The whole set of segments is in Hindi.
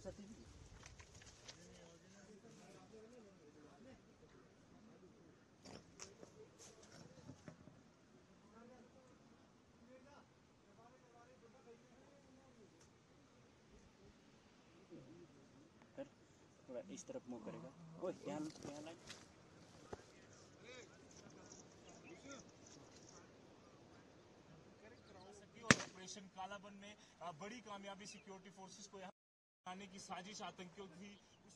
सती जी कर थोड़ा इस तरफ मुंह करेगा। ओए ध्यान ध्यान लाइन। और ऑपरेशन कालाबन में बड़ी कामयाबी सिक्योरिटी फोर्सेस को यहाँ आने की साजिश आतंकियों की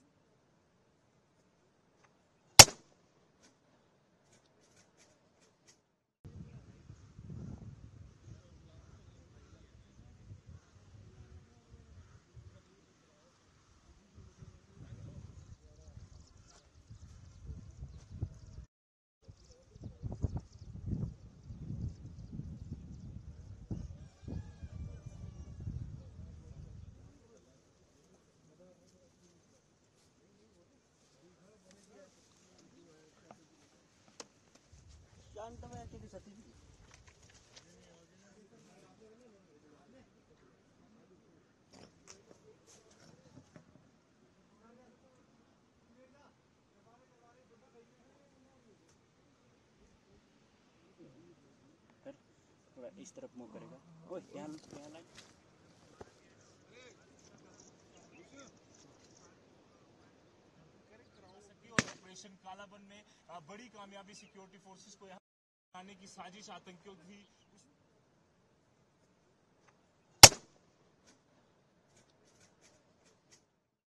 शांतमय अकेली सती जी कर थोड़ा इस तरफ मुंह करेगा। ओए ध्यान ध्यान लाइन। और ऑपरेशन कालाबन में बड़ी कामयाबी सिक्योरिटी फोर्सेस को यहाँ आने की साजिश आतंकियों की